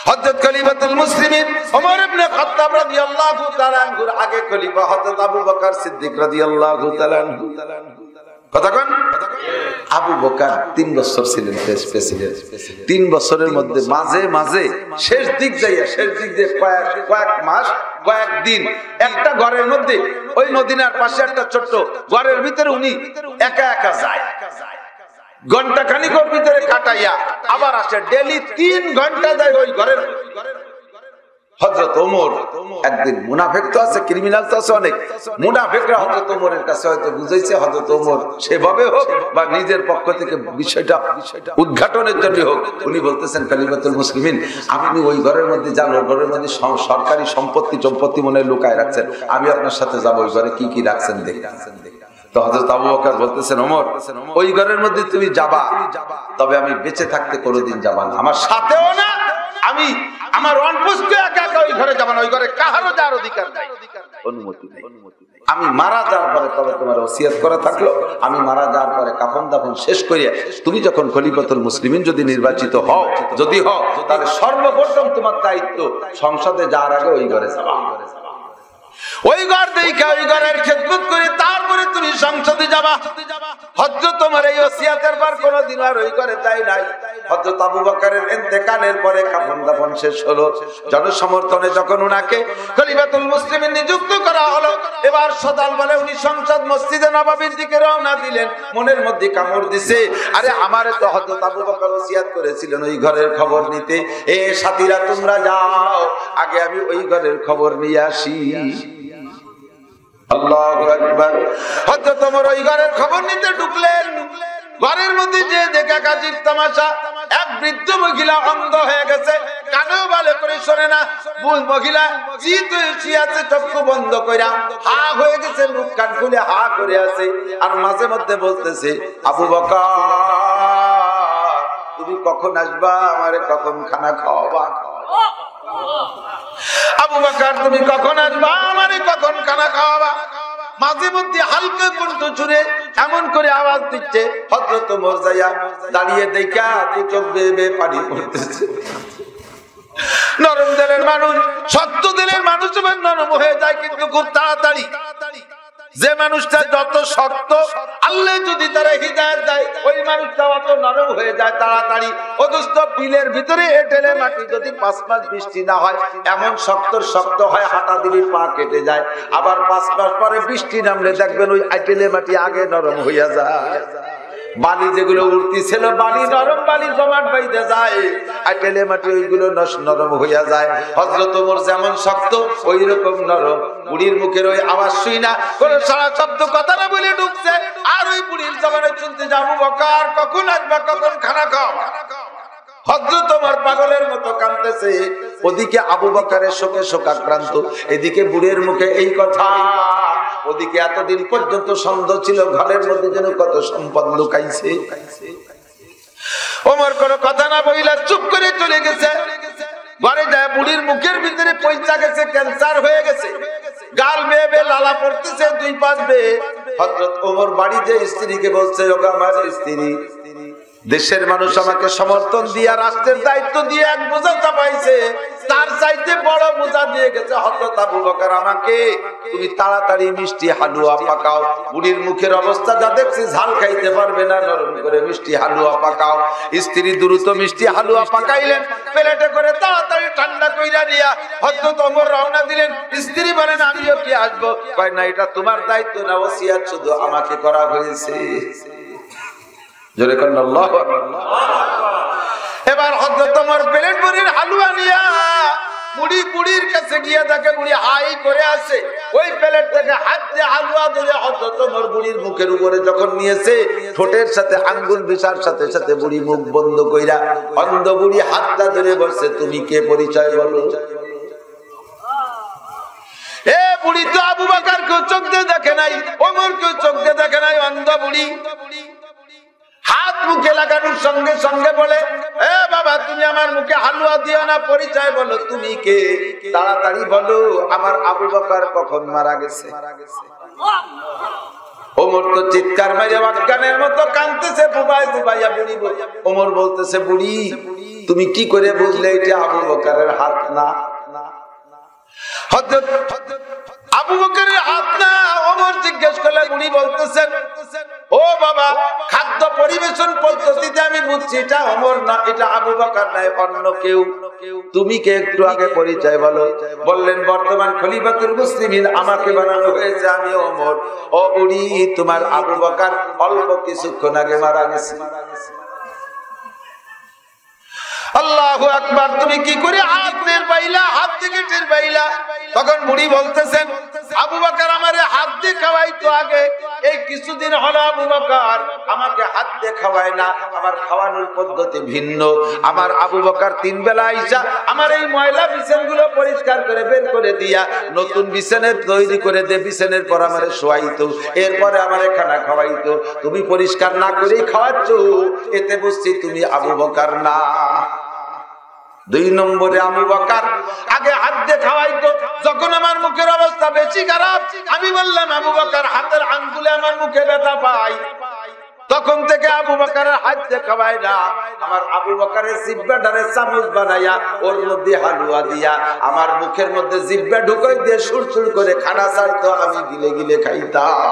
হযরত খলিফাতুল মুসলিমিন ওমর ইবনে খাত্তাব রাদিয়াল্লাহু তাআলা আনহুর আগে খলিফা হযরত আবু বকর সিদ্দিক রাদিয়াল্লাহু তাআলা আনহু। কথা কোন? আবু বকর 3 বছর ছিলেন প্রেসিডেন্ট। 3 বছরের মধ্যে মাঝে মাঝে শেষ দিক দিয়ে কয়েক মাস কয়েক দিন একটা ঘরের মধ্যে ওই মদিনার পাশে একটা ছোট্ট ঘরের ভিতরে উনি একা একা যায়, ঘন্টা খানিক ওর ভিতরে কাটাইয়া আবার আসে। ডেলি 3 ঘন্টা যায় ওই ঘরের। হযরত ওমর একদিন, মুনাফিক তো আছে, ক্রিমিনাল তো আছে অনেক, মুনাফিকরা হযরত ওমরের কাছে হয়তো বুঝাইছে, হযরত ওমর সেভাবে হোক বা নিজের পক্ষ থেকে বিষয়টা উদ্ঘাটনের জন্য হোক, উনি বলতেছেন খলিফাতুল মুসলিমিন আপনি ওই ঘরের মধ্যে যান, ওই ঘরের মধ্যে সরকারি সম্পত্তি মনে লুকায় রাখছেন, আমি আপনার সাথে যাবো, ওই ঘরে কি কি রাখছেন দেখেন। তো হযরত আবু বকর বলতেছেন ওমর ওই ঘরের মধ্যে তুমি যাবা, তবে আমি বেঁচে থাকতে কোনোদিন যাবা না, আমার সাথেও না, আমি আমার অনুপস্থিত একা একা ওই ঘরে যাবা না, ওই ঘরে কাহারও যাওয়ার অধিকার নাই, অনুমতি নাই। আমি মারা যাওয়ার পরে তবে তোমার ওসিয়ত করা থাকলো, আমি মারা যাওয়ার পরে কাফন দাফন শেষ করিয়া তুমি যখন খলিফাতুল মুসলিমিন যদি নির্বাচিত হও, যদি হও, তাহলে সর্বপ্রথম তোমার দায়িত্ব সংসদে যাওয়ার আগে ওই ঘরে যাবা, ওই ঘর দেখে ওই ঘরের খেদমত করে তারপরে তুমি সংসদে যাবা। হযরত তোমার এই ওসিয়তের পর কোনদিন আর ওই ঘরে যাই নাই। হযরত আবু বকরের ইন্তেকালের পরে কাফন দাফন শেষ হলো, জনসমর্থনে যখন উনাকে খলিফাতুল মুসলিমিন নিযুক্ত করা হলো, এবার সদাল বলে উনি সংসদ মসজিদে নববীর দিকে রওনা দিলেন। মনের মধ্যে কামড় দিছে, আরে আমারে তো হযরত আবু বকর ওসিয়ত করেছিলেন ওই ঘরের খবর নিতে, এ সাথীরা তোমরা যাও, আগে আমি ওই ঘরের খবর নিয়ে আসি। আল্লাহু আকবার। হযরত ওমর ওই ঘরের খবর নিতে ঢুকলেন। ঘরের মধ্যে যে দেখা কাজীর তামাশা, এক বৃদ্ধ মহিলা অন্ধ হয়ে গেছে, কানেও ভালো করে শোনে না, বুল মহিলা চিত হয়ে আছে, চক্ষু বন্ধ কইরা হা হয়ে গেছে, মুখ কান খুলে হা করে আছে, আর মাঝে মধ্যে বলতেছে আবু বকর তুমি কখন আসবা, আমারে কখন খানা খাওয়াবা, আবু বকর তুমি কখন আসবা, আমারে কখন খানা খাওয়াবা। মাঝে মধ্যে হালকা কণ্ঠ জুড়ে এমন করে আওয়াজ দিচ্ছে। হযরত ওমর যাইয়া দাঁড়িয়ে দেখা চোখ বেয়ে বেয়ে পানি পড়তেছে। নরম দিলের মানুষ, শক্ত দিলের মানুষ নরম হয়ে যায় কিন্তু খুব তাড়াতাড়ি। যে মানুষটা যত শক্ত, আল্লাহ যদি তারা হিদায়াত দেয়, ওই মানুষটা অত নরম হয়ে যায় তাড়াতাড়ি। অথচ বিলের ভিতরে এঁটেলে মাটি যদি 5 মাস বৃষ্টি না হয়, এমন শক্ত হয় হাঁটা দিলে পা কেটে যায়। আবার 5 মাস পরে বৃষ্টি নামলে দেখবেন ওই এঁটেলে মাটি আগে নরম হইয়া যায়। বালি যেগুলো উঠতেছিল, বালি নরম বালি জমাট বাইতে যায়, এঁটেলে মাটি ওইগুলো নরম হইয়া যায়। হযরত ওমর যেমন শক্ত ওই রকম নরম। বুড়ির মুখের ওই আওয়াজ শুই না, কোন সারা শব্দ কথা না বলে ঢুকছে, আর ওই বুড়ির জবানে শুনতে যাবো বকর কখন আসবা, কখন খানা খাও। হযরত ওমর পাগলের মতো কাঁদতেছে, ওদিকে আবু বকরের শোকে শোকাক্রান্ত, এদিকে বুড়ির মুখে এই কথা, ওদিকে এতদিন পর্যন্ত সন্দেহ ছিল ঘরের মধ্যে যেন কত সম্পদ লুকাইছে। ওমর কোনো কথা না বইলা চুপ করে চলে গেছে। ঘরে যায় বুড়ির মুখের ভিতরে পয়সা গেছে, ক্যান্সার হয়ে গেছে, গাল বেয়ে বেয়ে লালা পড়তেছে, 2 পাশ বেয়ে। হযরত ওমর বাড়িতে স্ত্রীকে বলছে, ওগো আমার স্ত্রী, দেশের মানুষ আমাকে সমর্থন দিয়া রাষ্ট্রের দায়িত্ব দিয়ে এক বোঝা চাপাইছে, তার চাইতে বড় বোঝা দিয়ে গেছে হযরত আবু বকর আমাকে। তুমি তাড়াতাড়ি মিষ্টি হালুয়া পাকাও। বুড়ির মুখের অবস্থা যা দেখছি, ঝাল খাইতে পারবে না, নরম করে মিষ্টি হালুয়া পাকাও। স্ত্রী দ্রুত মিষ্টি হালুয়া পাকাইলেন, প্লেটে করে তাড়াতাড়ি ঠান্ডা কইরা নিয়া হযরত ওমর রওনা দিলেন। স্ত্রী বলেন আমিও কি আসবো? কয় না, এটা তোমার দায়িত্ব না, ওসিয়ত শুধু আমাকে করা হয়েছে। জোরে কোন আল্লাহু আকবার। এবার হযরত ওমর প্লেট ভরির হালুয়া নিয়া বুড়ির কাছে গিয়ে দেখে বুড়ি হাই করে আছে, ওই প্লেট থেকে হাত দিয়ে হালুয়া ধরে হযরত ওমর বুড়ির মুখের উপরে যখন নিয়েছে, ঠোঁটের সাথে আঙ্গুল বিছার সাথে সাথে বুড়ি মুখ বন্ধ কইরা অন্ধ বুড়ি হাতটা ধরে বলছে, তুমি কে, পরিচয় বলো। এ বুড়ি তো আবু বকর কেউ চোখ দিয়ে দেখে নাই, ওমর কেউ চোখ দিয়ে দেখে নাই, অন্ধ বুড়ি। হাত মুখে লাগানোর সঙ্গে সঙ্গে বলে, এ বাবা তুমি আমার মুখে হালুয়া দিও না, পরিচয় বলো, তুমি কে, তাড়াতাড়ি বলো, আমার আবু বকর কখন মারা গেছে। ওমর তো চিৎকার মেরে অজ্ঞানের মতো কাঁদতেছে, বুবাইয়া বুড়ি। ওমর বলতেছে, বুড়ি তুমি কি করে বুঝলে এটা আবু বকরের হাত না? হযরত আবু বকরের হাত না। ওমর জিজ্ঞেস করলে, উনি বলতেছেন, ও বাবা, খাদ্য পরিবেশন পদ্ধতিতে আমি বুঝছি এটা ওমর না, এটা আবু বকর নয়, অন্য কেউ। তুমি কে একটু আগে পরিচয় বলো। বললেন, বর্তমান খলিফাতুল মুসলিমিন আমাকে বানানো হয়েছে, আমি ওমর। ও বুড়ি, তোমার আবু বকর অল্প কিছুক্ষণ আগে মারা গেছে। আল্লাহু আকবার। তুমি কি করে হাত টের পাইলা? হাত থেকে টের পাইলা? তখন বুড়ি বলতেছেন, আবু বকর আমারে হাত দিয়ে খাওয়াইতো আগে, এই কিছুদিন হলো আবু বকর আমাকে হাত দিয়ে খাওয়ায় না, আমার খাওয়ানোর পদ্ধতি ভিন্ন। আমার আবু বকর 3 বেলা আইসা আমার এই ময়লা বিছানাগুলো পরিষ্কার করে বের করে দিয়া নতুন বিছানা তৈরি করে দে, বিছানার পর আমারে শোয়াইতো, এরপরে আমারে খানা খাওয়াইতো। তুমি পরিষ্কার না করেই খাওয়াচ্ছ, এতে বুঝছি তুমি আবু বকর না। 2 নম্বরে আবু বকর আগে হাত দিয়ে খাওয়াইতো। যখন আমার মুখের অবস্থা বেশি খারাপ, আমি বললাম আবু বকর হাতের আঙ্গুলে আমার মুখে ব্যথা পাই, তখন থেকে আবু বকরের হাত দিয়ে খাওয়াই না। আমার আবু বকরের জিহ্বাটারে চামচ বানাইয়া ওর মধ্যে হালুয়া দিয়া আমার মুখের মধ্যে জিহ্বা ঢুকাই দিয়ে সুরসুর করে খানা ছাড়তো, আমি গিলে গিলে খাইতাম।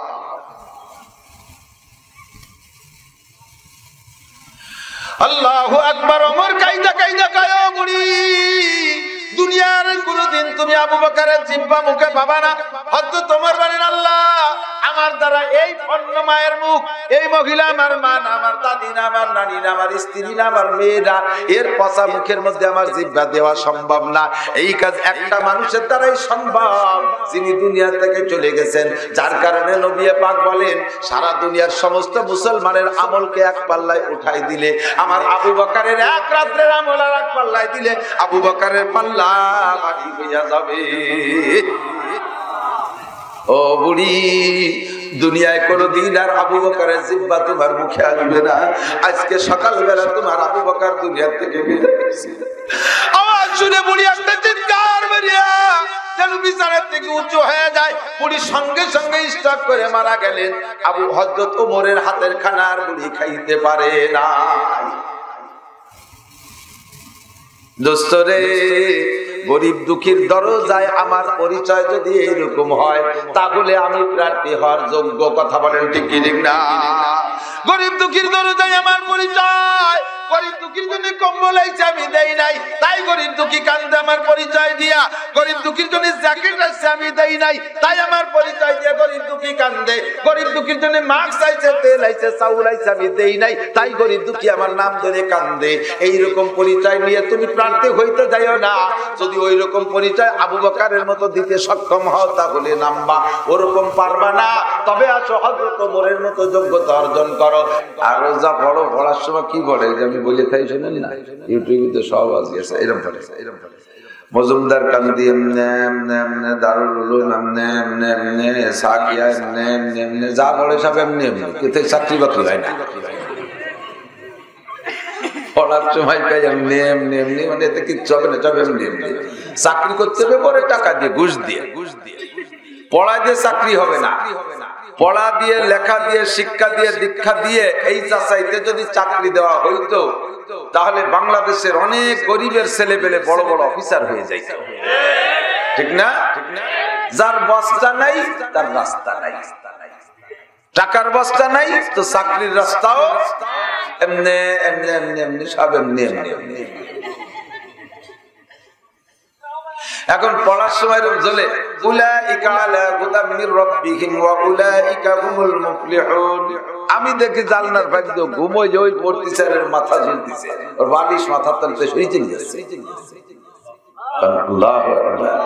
আল্লাহু আকবার। ওমর কাইদা কাইদা কায়ো মুড়ি, দুনিয়ার কোনদিন তুমি আবু বকরের জিহ্বা মুখে পাবা না। হযরত ওমর বলেন, আল্লাহ আমার দ্বারা এই অন্য মায়ের মুখ, এই মহিলা আমার মা না, আমার দাদি না, আমার নানি না, আমার স্ত্রী না, আমার মেয়েরা, এর পচা মুখের মধ্যে আমার জিহ্বা দেওয়া সম্ভব না। এই কাজ একটা মানুষের দ্বারাই সম্ভব, যিনি দুনিয়া থেকে চলে গেছেন। যার কারণে নবী পাক বলেন, সারা দুনিয়ার সমস্ত মুসলমানের আমলকে এক পাল্লায় উঠাই দিলে আমার আবু বকরের এক রাত্রের আমল আর এক পাল্লায় দিলে আবু বকরের পাল্লা ভারী হইয়া যাবে। ও বুড়ি, দুনিয়ায় কোনদিন আর আবু বকরের জিহ্বা তোমার মুখে আসবে না। আজকে সকালবেলা তোমার আবু বকর দুনিয়া থেকে বিদায় হয়েছে। আওয়াজ শুনে বুড়ি একটা চিৎকার বেরিয়ে যেন বিছানার থেকে উঁচু হয়ে যায়। বুড়ি সঙ্গে সঙ্গে স্টক করে মারা গেলেন। আবু হযরত ওমরের হাতের খানা আর বুড়ি খাইতে পারে না। দোস্তরে, গরিব দুঃখীর দরজায় আমার পরিচয় যদি এইরকম হয়, তাহলে আমি প্রার্থী হওয়ার যোগ্য। কথা বলেন ঠিক কি ঠিক না? গরিব দুঃখীর দরজায় আমার পরিচয়, গরিব দুঃখীর জন্য কম্বল আইছে আমি দেই নাই, তাই গরিব দুঃখী কান্দে আমার পরিচয় দিয়া। গরিব দুঃখীর জন্য জ্যাকেট আইছে আমি দেই নাই, তাই আমার পরিচয় দিয়া গরিব দুঃখী কান্দে। গরিব দুঃখীর জন্য মাস্ক আইছে, তেল আইছে, চাউল আইছে আমি দেই নাই, তাই গরিব দুঃখী আমার নাম ধরে কান্দে। এইরকম পরিচয় নিয়ে তুমি প্রার্থী হইতে যাইও না। যদি ওই রকম পরিচয় আবু বকরের মতো দিতে সক্ষম হও, তাহলে নামবা। ওরকম পারবা না, তবে আসো হযরত ওমরের মতো যোগ্যতা অর্জন করো। আর যা বড় পড়ার সময় কি পড়ে যে আমি বলে থাই, শোনেন না, ইউটিউবে তো সব আছে, এরকম পড়ে, এরকম পড়ে। মজুমদার কান্দি এমনে এমনে এমনে, দারুল উলুম এমনে এমনে এমনে, সাকিয়া এমনে এমনে এমনে, যা পড়ে সব এমনি এমনি, কিন্তু চাকরি বাকরি হয় না। পড়ার সময় এমনি এমনি এমনি, মানে এতে কিচ্ছু হবে না, সব এমনি এমনি। চাকরি করতে হবে পরে টাকা দিয়ে, ঘুষ দিয়ে। পড়া দিয়ে চাকরি হবে না, পড়া দিয়ে, লেখা দিয়ে, শিক্ষা দিয়ে, দীক্ষা দিয়ে এই চাচাইতে যদি চাকরি দেওয়া হইতো, তাহলে বাংলাদেশের অনেক গরিবের ছেলে পেলে বড় বড় অফিসার হয়ে যাইত। ঠিক না? যার বস্তা নাই তার রাস্তা নাই, টাকার বস্তা নাই তো চাকরির রাস্তাও এমনি এমনি এমনি এমনি, সব এমনি এমনি এমনি। এখন পড়ার সময় জ্বলে, উলাইকা আলা হুদাম মির রাব্বিহিম ওয়া উলাইকা হুমুল মুফলিহুন। আমি দেখি জালনার ফাঁক দিয়ে ঘুমোই যে ওই প্রতিচারের মাথা ঝুলতেছে, ওর বালিশ মাথার তলতে শুয়ে চলে যাচ্ছে। আল্লাহু আকবার।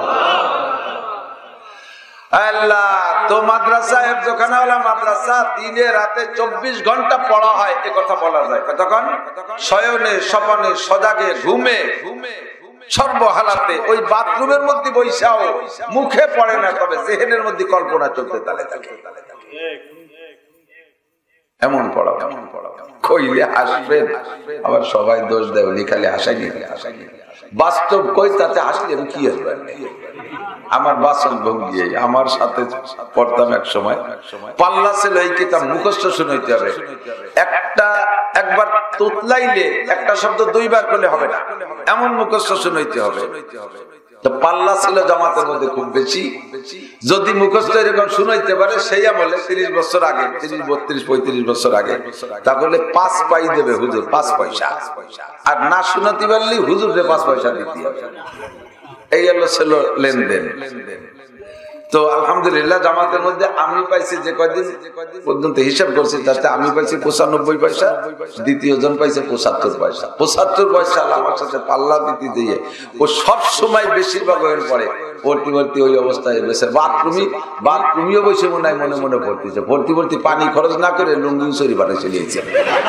আল্লাহ, তো মাদ্রাসা হেফজখানাওয়ালা মাদ্রাসা দিনে রাতে 24 ঘন্টা পড়া হয়, এ কথা বলা যায়। তখন শয়নে, স্বপনে, সজাগে, ঘুমে, সর্বহালাতে ওই বাথরুমের মধ্যে বৈশাও মুখে পড়ে না, তবে জেহেনের মধ্যে কল্পনা চলতে থাকে। এমন পড়াও কইলে হাসবেন, আবার সবাই দোষ দেয় উনি খালি হাসাইনি। বাস্তব কই তাতে হাসলে আমি কি আসবে? আমার বাসন ভঙ্গি আমার সাথে পড়তাম এক সময়, পাল্লা ছিল এই কিতাব মুখস্থ শুনাইতে হবে। একবার তোতলাইলে একটা শব্দ দুইবার করলে হবে না, এমন মুখস্থ শুনাইতে হবে। তো পাল্লা ছিল জামাতের মধ্যে খুব বেশি, যদি মুখস্থ এরকম শুনাইতে পারে সেই আমলে 30 বছর আগে, 30, 32, 35 বছর আগে, তাহলে 5 পাই দেবে হুজুর, 5 পয়সা। আর না শুনাতে পারলে হুজুরে 5 পয়সা দিতে হবে। এই হলো ছিল লেনদেন। তো আলহামদুলিল্লাহ জামাতের মধ্যে আমি পাইছি যে কয়দিন পর্যন্ত হিসাব করছি, তাতে আমি পাইছি 95 পয়সা, দ্বিতীয় জন পাইছে 75 পয়সা। 75 পয়সা আমার সাথে পাল্লা দিতে দিয়ে ও সব সময় বেশিরভাগ হয়ে পড়ে ভর্তি ওই অবস্থায় বসে বাথরুমিও বসে মনে মনে ভর্তিছে, ভর্তি পানি খরচ না করে লুঙ্গি সরি বাড়ি চলিয়েছে।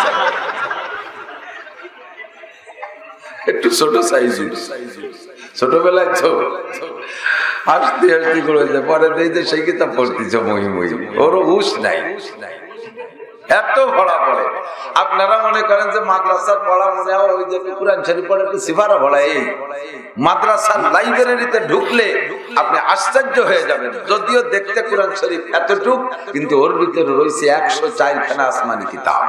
একটু ছোট সাইজ, ছোটবেলায় তো হাসতে করে পরে দেখতে সেই কিতাব পড়তেছ মই ওরও হুশ নাই, এত ভরা পড়ে। আপনারা মনে করেন যে মাদ্রাসার পড়া মনে হয় ওই যে কুরআন শরীফ পড়ে একটু সিফারা পড়া। এই মাদ্রাসার লাইব্রেরিতে ঢুকলে আপনি আশ্চর্য হয়ে যাবেন, যদিও দেখতে কুরআন শরীফ এতটুক, কিন্তু ওর ভিতরে রয়েছে 104 খানা আসমানি কিতাব।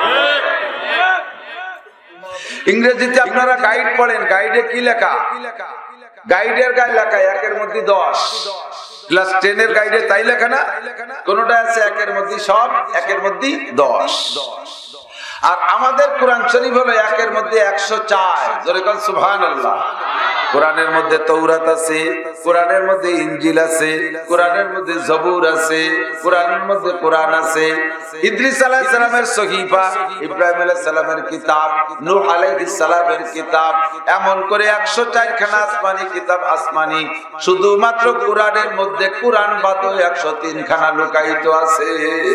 ইংরেজিতে আপনারা গাইড পড়েন, গাইডে কি লেখা? গাইডের গায়ে লেখা 1 এর মধ্যে 10, ক্লাস 10 এর গাইডে তাই লেখা না? কোনটা আছে 1 এর মধ্যে সব, 1 এর মধ্যে 10। আর আমাদের কোরআন শরীফ হলো 1 এর মধ্যে 104। জোরে বলেন সুবহানাল্লাহ। কোরআনের মধ্যে তৌরাত আছে, কোরআনের মধ্যে ইনজিল আছে, কোরআনের মধ্যে জবুর আছে, কোরআনের মধ্যে কোরআন আছে, ইদ্রিস আলাইহিস সালামের সহিফা, ইব্রাহিম আলাইহিস সালামের কিতাব, নূহ আলাইহিস সালামের কিতাব, এমন করে 104 খানা আসমানি কিতাব। আসমানি শুধুমাত্র কোরআনের মধ্যে কোরআন বাদে 103 খানা লুকায়িত আছে।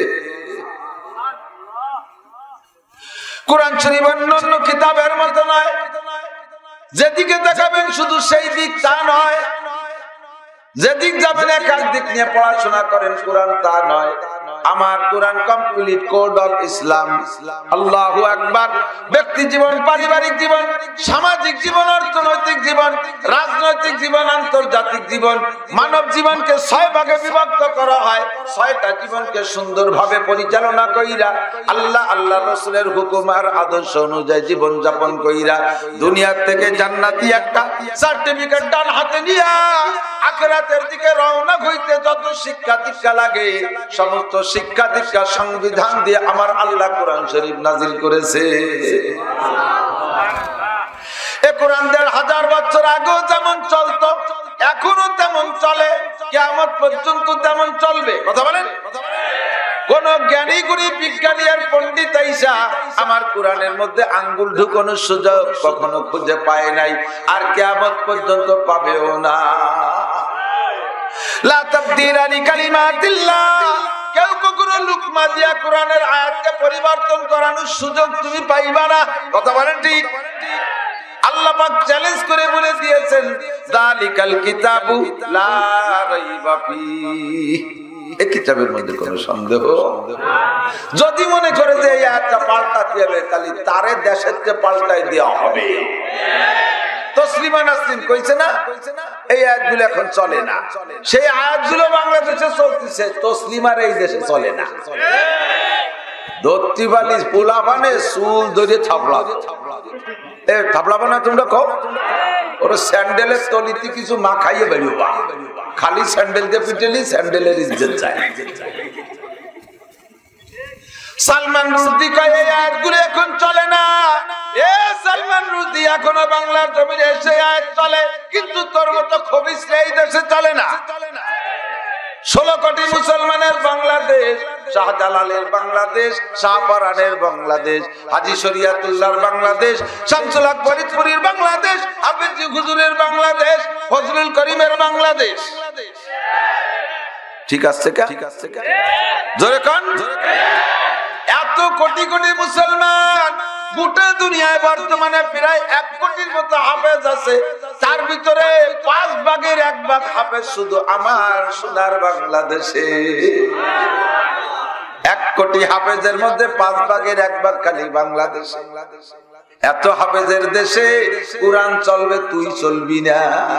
কোরআন শরীফ অন্যান্য কিতাবের মতো নয়, যেদিকে দেখাবেন শুধু সেই দিক তা নয়, যেদিক যাবেন এক দিক নিয়ে পড়াশোনা করেন কোরআন তা নয়। আমার কোরআন কমপ্লিট কোড অফ ইসলাম। আল্লাহু আকবার। ব্যক্তি জীবন, পারিবারিক জীবন, সামাজিক জীবন, অর্থনৈতিক জীবন, রাজনৈতিক জীবন, আন্তর্জাতিক জীবন, মানব জীবনকে 6 ভাগে বিভক্ত করা হয়। 6টা জীবনকে সুন্দরভাবে পরিচালনা কইরা আল্লাহ রাসূলের হুকুম আর আদর্শ অনুযায়ী জীবন যাপন কইরা দুনিয়া থেকে জান্নাতি একটা সার্টিফিকেট ডান হাতে নিয়া আখিরাতের দিকে রওনা হইতে যত শিক্ষা দীক্ষা লাগে, সমস্ত শিক্ষা দীক্ষা সংবিধান দিয়ে আমার আল্লাহ কোরআন শরীফ নাজিল করেছে। এই কোরআন 1000 বছর আগেও যেমন চলতো এখনো তেমন চলে, কিয়ামত পর্যন্ত তেমন চলবে। কথা বলেন? কোন জ্ঞানী গুণী বিজ্ঞানী আর পণ্ডিত আইসা আমার কোরআনের মধ্যে আঙ্গুল ঢুকানোর সুযোগ কখনো খুঁজে পায় নাই, আর কিয়ামত পর্যন্ত পাবেও না। লা তাবদীলা লিকালিমাতিল্লাহ। কেউ কখনো লুকমা দিয়া কোরআনের আয়াতকে পরিবর্তন করানোর সুযোগ তুমি পাইবা না। কথা বলেন ঠিক? আল্লাহ পাক চ্যালেঞ্জ করে বলে দিয়েছেন, যালিকাল কিতাবু লা রাইবা ফীহি। এই কিতাবের মধ্যে কোনো সন্দেহ। যদি মনে করে যে এই আয়াতটা পাল্টাতে হবে, তাহলে তারে দেশেরকে পাল্টাই দেওয়া হবে। তসলিমা নাসরিন কইছে না, এই আয়াতগুলো এখন চলে না। সেই আয়াতগুলো বাংলাদেশে চলতেছে, তসলিমার এই দেশে চলে না। দত্তিবালি পোলাপানে চুল ধরে থাপলা, এ থাপলাবা না তোমরা কও? ওর স্যান্ডেলের তলিতে কিছু মা খাইয়ে বেরিয়েবা, খালি স্যান্ডেল দিয়ে পিটেলি স্যান্ডেলের ইজ্জত যায়। সালমান রুশদি কয় এই আয়াতগুলো এখন চলে না। এ সালমান রুশদি, এখনো বাংলার জমিনে এসে আয়াত চলে, কিন্তু তোর মতো খবিসরা এই দেশে চলে না। 16 কোটি মুসলমানের বাংলাদেশ, শাহজালালের বাংলাদেশ, শাহপরানের বাংলাদেশ, হাজী শরিয়াতুল্লাহর বাংলাদেশ, শামসুল হক ফরিদপুরের বাংলাদেশ, হাফেজি হুজুরের বাংলাদেশ, ফজলুল করিমের বাংলাদেশ। ঠিক আছে কা? জোরে কোন? এত কোটি কোটি মুসলমান গোটা দুনিয়ায় বর্তমানে প্রায় 1 কোটির মতো হাফেজ আছে, তার ভিতরে 5 ভাগের 1 ভাগ হাফেজ শুধু আমার সোনার বাংলাদেশে। 1 কোটি হাফেজের মধ্যে 5 ভাগের 1 ভাগ খালি বাংলাদেশ। এত হাফেজের দেশে কোরআন চলবে, তুই চলবি না।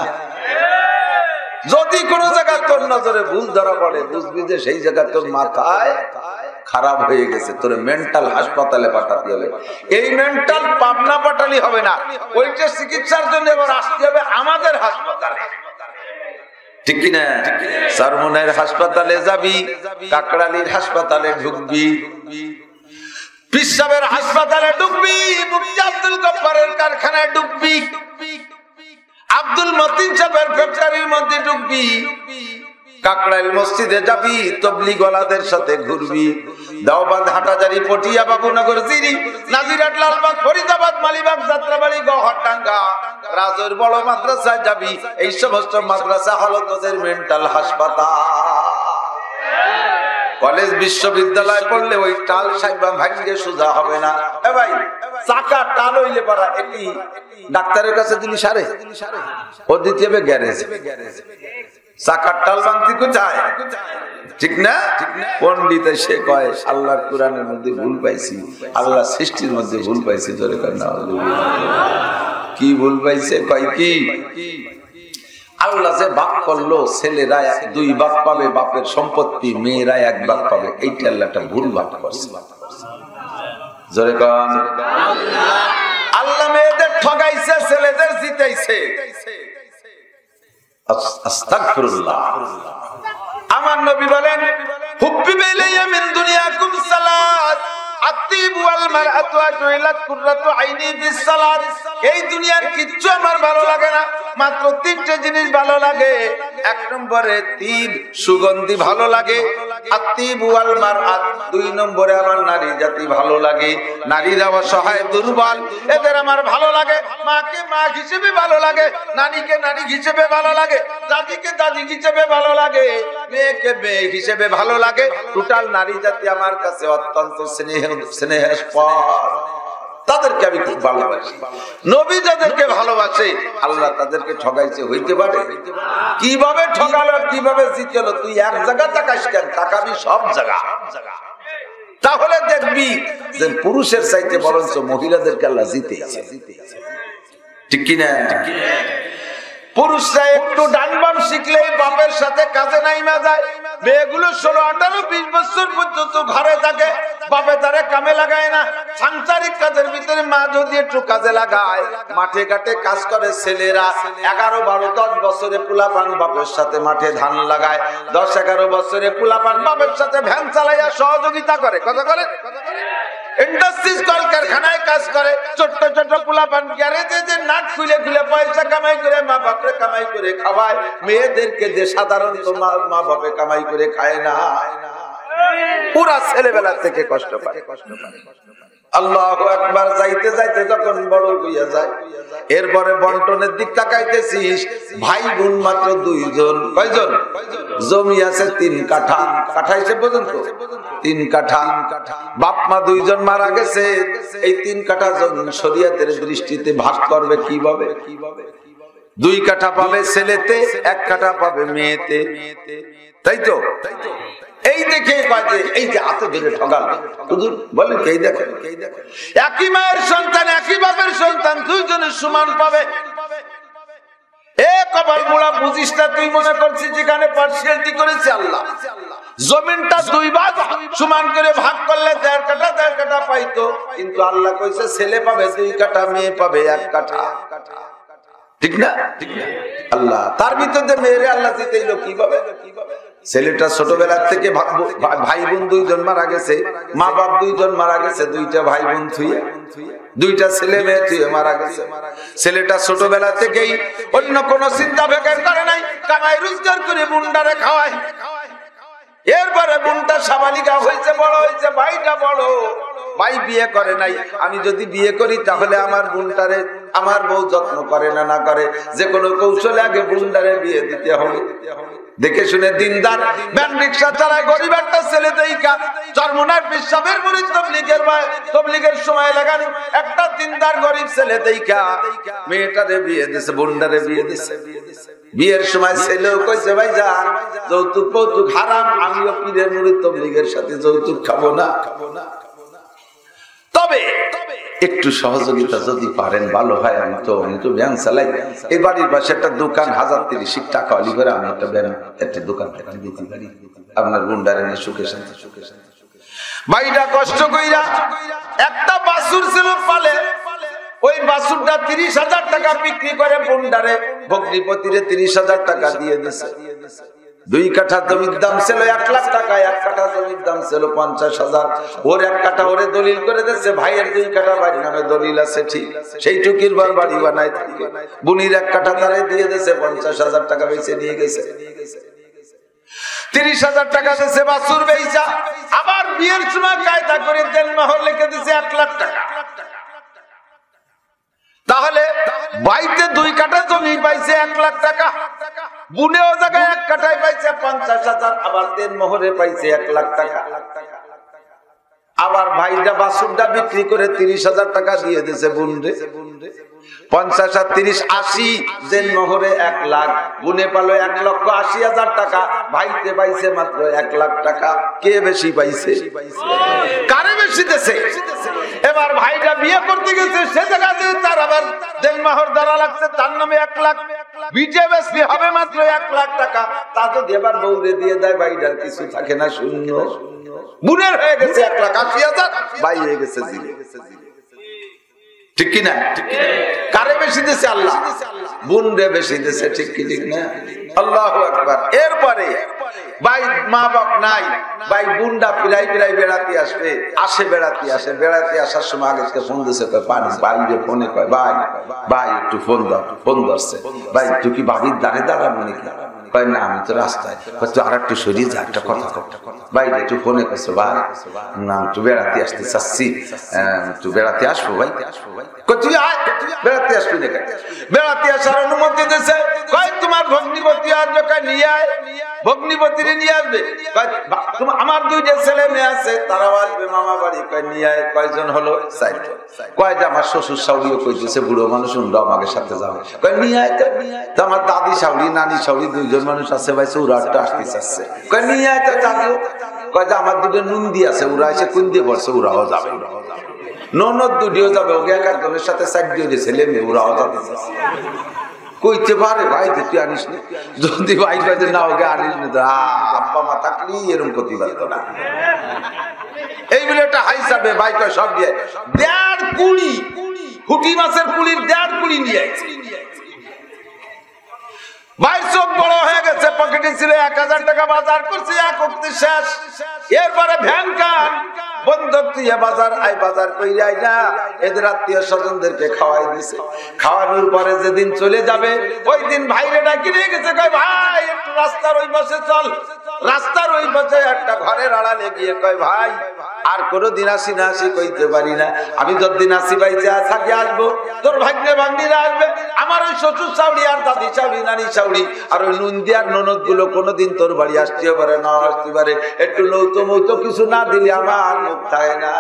যদি কোন জায়গা তোর নজরে ভুল ধরা পড়ে, বুঝবি যে সেই জায়গা তোর মাথায় খারাপ হয়ে গেছে, তোর মেন্টাল হাসপাতালে পাঠাতে হবে। এই মেন্টাল পাবনা পাঠালি হবে না, ওইটা চিকিৎসার জন্য এবার আসতে হবে আমাদের হাসপাতালে, ঠিক কিনা? সরমনের হাসপাতালে যাবি, কাকড়ালির হাসপাতালে ঢুকবি, পিসাবের হাসপাতালে ঢুকবি, মুফতি আব্দুল গফফারের কারখানায় ঢুকবি, আব্দুল মতিন সাহেবের ফ্যাক্টরির মধ্যে ঢুকবি, কাকড়াইল মসজিদে যাবি, তবলিগ ওয়ালাদের সাথে ঘুরবি, দেওবন্দ, হাটাজারি, পটিয়া, বাবুনগর, জিরি, নাজিরহাট, লালবাগ, ফরিদাবাদ, মালিবাগ, যাত্রাবাড়ি, গওহরডাঙ্গা, রাজৈর বড় মাদ্রাসায় যাবি। এই সমস্ত মাদ্রাসা হলো তোদের মেন্টাল হাসপাতাল। কলেজ বিশ্ববিদ্যালয় পড়লে ওই টাল সাইবা ভাঙ্গে সোজা হবে না। এ ভাই, চাকা টাল হইলে পারা একটি ডাক্তারের কাছে দিলি সারে, ও দিতে হবে গ্যারেজে। চাকার টাল ভাঙতে কোথায়, ঠিক না? পন্ডিত এসে কয় আল্লাহর কোরআনের মধ্যে ভুল পাইছি, আল্লাহ সৃষ্টির মধ্যে ভুল পাইছি। জোরে কর না। কি ভুল পাইছে? কয় কি? আল্লাহ যে ভাগ করলো, ছেলেরা 2 ভাগ পাবে বাপের সম্পত্তি, মেয়েরা 1 ভাগ পাবে, এইটা আল্লাহ একটা ভুল ভাগ করছে। জোরে কর। আল্লাহ মেয়েদের ঠগাইছে, ছেলেদের জিতাইছে। আস্তাগফিরুল্লাহ। আমার নবী বলেন, হুব্বিবা ইলাইয়া মিন দুনিয়াকুম সালাত, আতিবু ওয়াল মারআতু আজওয়াইলাত কুররাতু আইনি বিস সালাত। এই দুনিয়ার কিচ্ছু আমার ভালো লাগে না, মাত্র 3টে জিনিস ভালো লাগে। 1 নম্বরে তিব, সুগন্ধি ভালো লাগে, আতিবু ওয়াল মারআত। 2 নম্বরে আমার নারী জাতি ভালো লাগে, নারীরা অসহায় দুর্বল, এদের আমার ভালো লাগে। মাকে মা হিসেবে ভালো লাগে, নারীকে নারী হিসেবে ভালো লাগে, দাদিকে দাদি হিসেবে ভালো লাগে, মেয়েকে মেয়ে হিসেবে ভালো লাগে। টোটাল নারী জাতি আমার কাছে অত্যন্ত স্নেহাস্পদ, তাদেরকে আমি খুব ভালোবাসি। নবী যাদেরকে ভালোবাসে, আল্লাহ তাদেরকে ঠগাইছে হইতে পারে? কিভাবে ঠগালো, কিভাবে জিতলো? তুই এক জায়গা তাকাস কেন, তাকাবি সব জায়গা। তাহলে দেখবি যে পুরুষের চাইতে বরঞ্চ মহিলাদেরকে আল্লাহ জিতেছে, ঠিক কিনা? পুরুষরা একটু ডান বাম শিখলেই বাপের সাথে কাজে নাইমা যায়। মেয়েগুলো 16, 18, 20 বছর পর্যন্ত ঘরে থাকে, বাপে তারে কামে লাগায় না। সাংসারিক কাজের ভিতরে মা যদি একটু কাজে লাগায়, মাঠে ঘাটে কাজ করে। ছেলেরা 11, 12, 10 বছরে পোলাপান বাপের সাথে মাঠে ধান লাগায়, 10, 11 বছরে পোলাপান বাপের সাথে ভ্যান চালাইয়া সহযোগিতা করে। কথা বলে, ইন্ডাস্ট্রিজ, কলকারখানায় কাজ করে। ছোট্ট ছোট্ট পোলাপান গ্যারেজে যে নাট খুলে খুলে পয়সা কামাই করে মা বাপরে কামাই করে খাওয়ায়। মেয়েদেরকে যে সাধারণত মা বাপে কামাই করে খায় না, পুরা ছেলেবেলা থেকে কষ্ট পায়। আল্লাহু আকবার। যাইতে যাইতে যখন বড় হইয়া যায়, এরপরে বন্টনের দিক তাকাইতেছিস, ভাই বোন মাত্র 2 জন। কয়জন? জমি আছে 3 কাঠা। কাঠা হিসেবে পর্যন্ত 3 কাঠা। বাপ মা 2 জন মারা গেছে। এই 3 কাঠা জমি শরীয়তের দৃষ্টিতে ভাগ করবে কিভাবে? 2 কাঠা পাবে ছেলেতে, 1 কাঠা পাবে মেয়েতে, তাই তো? এই দেখে এই যে এত ধরে ঠগাল, বলেন এই দেখেন, একই মায়ের সন্তান, একই বাপের সন্তান, 2 জনের সমান পাবে। কপাল পোড়া বুঝিস না, তুই মনে করছিস যেখানে পার্সিয়ালিটি করেছে আল্লাহ। জমিনটা 2 ভাগ সমান করে ভাগ করলে 1.5 কাঠা 1.5 কাঠা পাইতো, কিন্তু আল্লাহ কইছে ছেলে পাবে 2 কাঠা, মেয়ে পাবে 1 কাঠা। ঠিক না? আল্লাহ তার ভিতরে মেয়েরে আল্লাহ দিতেইলো কিভাবে? ছেলেটা ছোটবেলা থেকে ভাই বোন 2 জন মারা গেছে, মা বাপ 2 জন মারা গেছে, 2টা ভাই বোন থুয়ে, 2টা ছেলে মেয়ে থুয়ে মারা গেছে। ছেলেটা ছোটবেলা থেকেই অন্য কোনো চিন্তা ফিকির করে নাই, কামাই রোজগার করে বুনডারে খাওয়ায়। এরপরে বুনটা সাবালিকা হয়েছে, বড় হয়েছে, ভাইটা বড়, ভাই বিয়ে করে নাই। আমি যদি বিয়ে করি তাহলে আমার বুনটারে আমার বউ যত্ন করে না না করে, যে কোনো কৌশলে আগে বুনডারে বিয়ে দিতে হবে। দেখে শুনে দিনদার ভ্যান রিক্সা চালায়, গরিব একটা ছেলে দেইকা, চরমনার পিসাবের মুরিদ তবলিগের সময় লাগানো একটা দিনদার গরিব ছেলে দেইকা মেয়েটারে বিয়ে দিছে, বুনডারে বিয়ে দিছে। বিয়ের সময় ছেলেও কইছে ভাই যা যৌতুক কৌতুক হারাম, আমিও পীরের মুরিদ তবলিগের সাথে যৌতুক খাবো না। তবে একটু সহযোগিতা যদি পারেন ভালো হয়। আমি তো ব্যাংক চালাই, এই বাড়ির পাশে একটা দোকান 1030 টাকা অলি করে আমি একটা দোকান দিতে পারি আপনার গুন্ডারে নিয়ে সুখে শান্তি। ভাইরা কষ্ট কইরা একটা বাছুর ছিল পালে, ওই বাছুরটা 30,000 টাকা বিক্রি করে গুন্ডারে ভগ্নিপতিরে 30,000 টাকা দিয়ে দিছে। 2 কাঠা জমির দাম ছিল 1 লাখ টাকা, 1 কাঠা জমির দাম ছিল 50,000। ওর 1 কাঠা ওরে দলিল করে দিচ্ছে, ভাইয়ের 2 কাঠা বাড়ি নামে দলিল আছে ঠিক, সেই টুকির বার বাড়ি বানাই থাকে। বুনির 1 কাঠা তারে দিয়ে দিচ্ছে, 50,000 টাকা বেচে নিয়ে গেছে। 30,000 টাকা দিচ্ছে বাছুর বেচা। আবার বিয়ের সময় কায়দা করে দেন মোহর লিখে দিচ্ছে 1 লাখ টাকা। তাহলে বাইতে 2 কাঠা জমি পাইছে 1 লাখ টাকা, বুনেও জায়গায় 1 কাঠায় পাইছে 50,000, আবার দেন মোহরে পাইছে 1 লাখ টাকা। আবার ভাইটা বাছুরটা বিক্রি করে 30,000 টাকা দিয়ে দিয়েছে বুনরে। 50 আর 30 80, দেন মোহরে 1 লাখ, বুনে পালো 1,80,000 টাকা, ভাইতে পাইছে মাত্র 1 লাখ টাকা। কে বেশি পাইছে? কারে বেশি দিয়েছে? এবার ভাইটা বিয়ে করতে গেছে, সে জায়গাতে তার আবার দেন মোহর ধরা লাগছে, তার নামে 1 লাখ, বিটে বেশি হবে মাত্র 1 লাখ টাকা। তা তো এবার বউরে দিয়ে দেয়, ভাইটার কিছু থাকে না, শূন্য। বুনের হয়ে গেছে 1,80,000, ভাই হয়ে গেছে 0। ঠিক কি না? কারে বেশি দিয়েছে? আল্লাহ। বুনরে বেশি দিয়েছে, ঠিক কি ঠিক না? আল্লাহু আকবার। এরপরে ভাই মা বাপ নাই, ভাই বুনডা প্রায় বেড়াতে আসে, বেড়াতে আসার সময় আগে থেকে ফোন দিয়েছে, পানি বাইরে ফোনে কয় ভাই একটু ফোন দাও। ফোন ধরছে, ভাই তুই কি বাড়ির দ্বারে দাঁড়ানো নাকি? কয় না, আমি তো রাস্তায়। তুই আর একটু সরিয়ে যা, একটা কথা ভাই একটু ফোনে করছো, ভাই না একটু বেড়াতে আসতে চাচ্ছি, একটু বেড়াতে আসবো ভাই। তুই আয়, বেড়াতে আসবি না? বেড়াতে আসার অনুমতি দিয়েছে। কয় তোমার ভগ্নিপতি আসবে? কয় নিয়ে আয়। ভগ্নিপতিরে নিয়ে আসবে? আমার 2টা ছেলে মেয়ে আছে, তারাও আসবে মামা বাড়ি। কয় নিয়ে আয়। কয়জন হলো? 4। কয় যে আমার শ্বশুর শাশুড়িও কইতেছে, বুড়ো মানুষ উন্ড আমাকে সাথে যাবে। কয় নিয়ে আয়। তো আমার দাদি শাশুড়ি নানি শাশুড়ি 2 জন মানুষ আছে ভাই, ওরা একটু আসতে চাচ্ছে। কয় নিয়ে আয়। তো যাবেও। কয় যে আমার 2টা নুন্দি আছে, ওরা এসে কোন দিয়ে বলছে, ওরাও যাবে। ননদ 2টিও যাবে, ওকে 1 একজনের সাথে 4 ছেলে মেয়ে, ওরাও যাবে। কইতে পারে ভাই তুই আনিস না, যদি ভাই কাজে না ওকে আনিস না, আব্বা মা থাকলি এরকম করতে পারতো না। এই বলে একটা হাই যাবে, ভাই কয় সব দিয়ে 1.5 কুড়ি হুটি মাছের কুড়ির 1.5 কুড়ি নিয়ে ভাইয়ের চোখ বড় হয়ে গেছে, পকেটে ছিল 1,000 টাকা, বাজার করছে, এক উক্তি শেষ। এরপরে ভ্যানকান বন্ধক দিয়ে বাজার কইরা না, এদের আত্মীয় স্বজনদেরকে খাওয়াই দিছে। খাওয়ানোর পরে যেদিন চলে যাবে, ওই দিন ভাইরে ডাকি নিয়ে গেছে, কয় ভাই একটু রাস্তার ওই পাশে চল। রাস্তার ওই পাশে একটা ঘরের আড়ালে গিয়ে কয় ভাই আর কোনদিন আসি না, আসি কইতে পারি না, আমি যতদিন আসি বাইতে থাকি আসবো, তোর ভাগ্নে ভাগ্নিরা আসবে, আমার ওই শ্বশুর শাশুড়ি আর দাদি শাশুড়ি নানি শাশুড়ি আর ওই নুন্দি আর ননদ গুলো কোনোদিন তোর বাড়ি আসতেও পারে না আসতে পারে, একটু নৌতো কিছু না দিলে আমার মুখ থাকে না।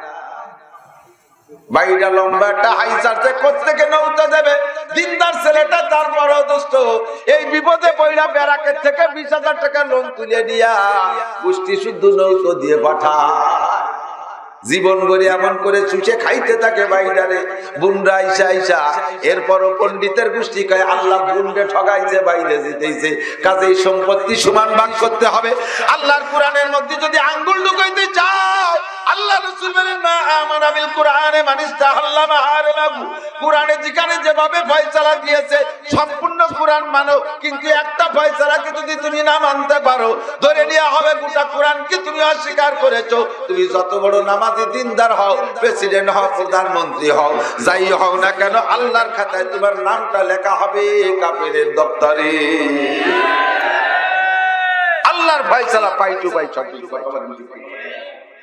ভাইটা লম্বা একটা হাই চার্চে কোত্থেকে নৌতো দেবে? দিনদার ছেলেটা, তারপরও দোস্ত এই বিপদে পড়া ব্যারাকের থেকে 20,000 টাকা লোন তুলে দিয়া পুষ্টি শুদ্ধ নৌতো দিয়ে পাঠায়। জীবন গড়ে এমন করে চুষে খাইতে থাকে ভাইডারে বুনরা আইসা। এরপরও পণ্ডিতের গোষ্ঠী কয় আল্লাহ বুনরে ঠগাইছে, বাইরে জিতেছে, কাজেই সম্পত্তি সমান ভাগ করতে হবে। আল্লাহর কোরআনের মধ্যে যদি আঙ্গুল ঢুকাইতে চাও, আল্লাহ রাসূল বলেন না আমানা বিল কোরআনে মান ইস্তাহাল্লা মাহারাহু, কোরআনে যেখানে যেভাবে ফয়সালা দিয়েছে সম্পূর্ণ কোরআন মানো, কিন্তু একটা ফয়সালাকে যদি তুমি না মানতে পারো, ধরে নেওয়া হবে গোটা কোরআনকে তুমি অস্বীকার করেছো। তুমি যত বড় নামাজি দিনদার হও, প্রেসিডেন্ট হও, প্রধানমন্ত্রী হও, যাই হও না কেন, আল্লাহর খাতায় তোমার নামটা লেখা হবে কাফেরের দপ্তরে। আল্লাহর ফয়সালা পাই টু পাই সব।